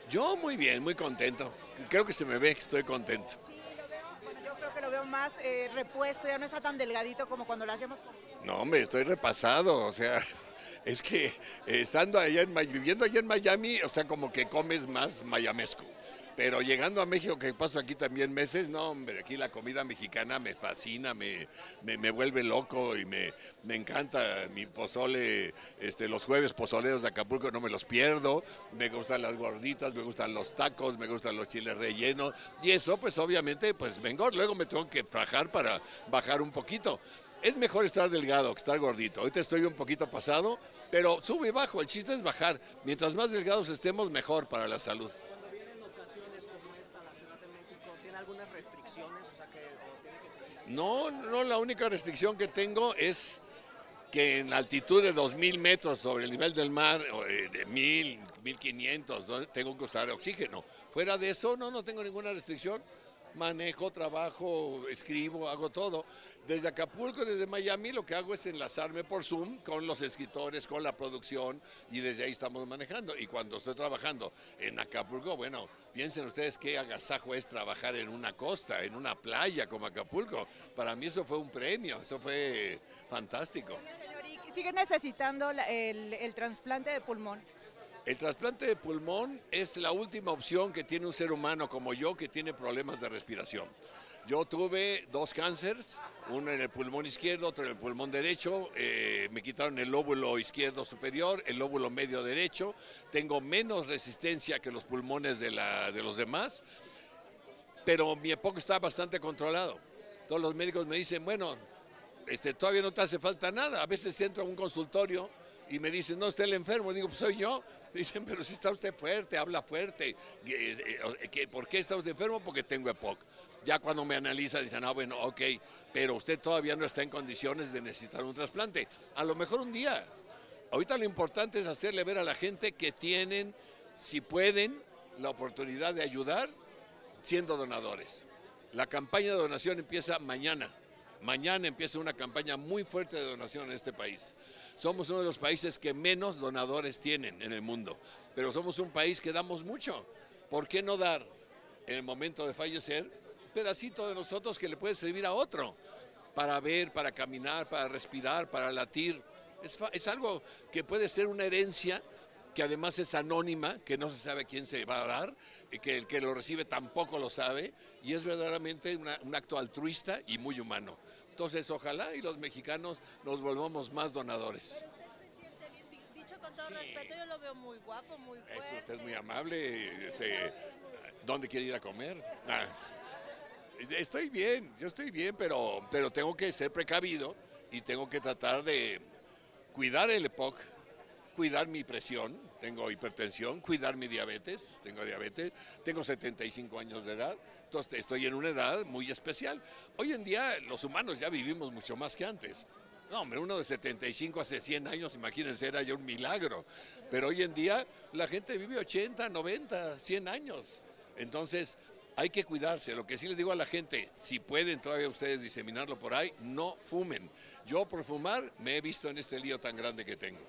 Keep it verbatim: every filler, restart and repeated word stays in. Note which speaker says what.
Speaker 1: Yo muy bien, muy contento. Creo que se me ve que estoy contento.
Speaker 2: Sí, lo veo, bueno, yo creo que lo veo más eh, repuesto, ya no está tan delgadito como cuando lo hacíamos con Silvia.
Speaker 1: No, hombre, estoy repasado, o sea, es que eh, estando allá en, Mi- viviendo allá en Miami, o sea, como que comes más mayamesco. Pero llegando a México, que paso aquí también meses, no, hombre, aquí la comida mexicana me fascina, me, me, me vuelve loco y me, me encanta mi pozole, este, los jueves pozoleros de Acapulco no me los pierdo, me gustan las gorditas, me gustan los tacos, me gustan los chiles rellenos y eso pues obviamente pues vengo, luego me tengo que fajar para bajar un poquito. Es mejor estar delgado que estar gordito. Ahorita estoy un poquito pasado, pero sube y bajo. El chiste es bajar. Mientras más delgados estemos, mejor para la salud.
Speaker 3: Cuando vienen ocasiones como esta a la Ciudad de México, ¿tiene algunas restricciones? O sea, que o tiene que seguir aquí.
Speaker 1: No, no, la única restricción que tengo es que en altitud de dos mil metros sobre el nivel del mar, o, eh, de mil, mil quinientos, ¿no? Tengo que usar oxígeno. Fuera de eso, no, no tengo ninguna restricción. Manejo, trabajo, escribo, hago todo. Desde Acapulco, desde Miami, lo que hago es enlazarme por Zoom con los escritores, con la producción, y desde ahí estamos manejando. Y cuando estoy trabajando en Acapulco, bueno, piensen ustedes qué agasajo es trabajar en una costa, en una playa como Acapulco. Para mí eso fue un premio, eso fue fantástico.
Speaker 2: Oye, señor, ¿y sigue necesitando la- el, el trasplante de pulmón?
Speaker 1: El trasplante de pulmón es la última opción que tiene un ser humano como yo que tiene problemas de respiración. Yo tuve dos cánceres, uno en el pulmón izquierdo, otro en el pulmón derecho. Eh, me quitaron el lóbulo izquierdo superior, el lóbulo medio derecho. Tengo menos resistencia que los pulmones de, la, de los demás, pero mi EPOC está bastante controlado. Todos los médicos me dicen, bueno, este, todavía no te hace falta nada. A veces entro a un consultorio y me dicen, no, usted es el enfermo. Digo, pues soy yo. Dicen, pero si está usted fuerte, habla fuerte. ¿Por qué está usted enfermo? Porque tengo EPOC. Ya cuando me analizan dicen, ah, bueno, ok, pero usted todavía no está en condiciones de necesitar un trasplante. A lo mejor un día. Ahorita lo importante es hacerle ver a la gente que tienen, si pueden, la oportunidad de ayudar siendo donadores. La campaña de donación empieza mañana. Mañana empieza una campaña muy fuerte de donación en este país. Somos uno de los países que menos donadores tienen en el mundo, pero somos un país que damos mucho. ¿Por qué no dar en el momento de fallecer un pedacito de nosotros que le puede servir a otro? Para ver, para caminar, para respirar, para latir. Es, es algo que puede ser una herencia que además es anónima, que no se sabe quién se va a dar, que el que lo recibe tampoco lo sabe, y es verdaderamente una, un acto altruista y muy humano. Entonces, ojalá y los mexicanos nos volvamos más donadores.
Speaker 4: Pero usted se siente bien, di- dicho con todo
Speaker 1: Sí.
Speaker 4: respeto, yo lo veo muy guapo, muy
Speaker 1: Eso,
Speaker 4: fuerte.
Speaker 1: usted es muy amable. Este, ¿dónde quiere ir a comer? Ah, estoy bien, yo estoy bien, pero, pero tengo que ser precavido y tengo que tratar de cuidar el EPOC, cuidar mi presión, tengo hipertensión, cuidar mi diabetes, tengo diabetes, tengo setenta y cinco años de edad, entonces estoy en una edad muy especial. Hoy en día los humanos ya vivimos mucho más que antes. No, hombre, uno de setenta y cinco hace cien años, imagínense, era ya un milagro. Pero hoy en día la gente vive ochenta, noventa, cien años. Entonces hay que cuidarse. Lo que sí les digo a la gente, si pueden todavía ustedes diseminarlo por ahí, no fumen. Yo por fumar me he visto en este lío tan grande que tengo.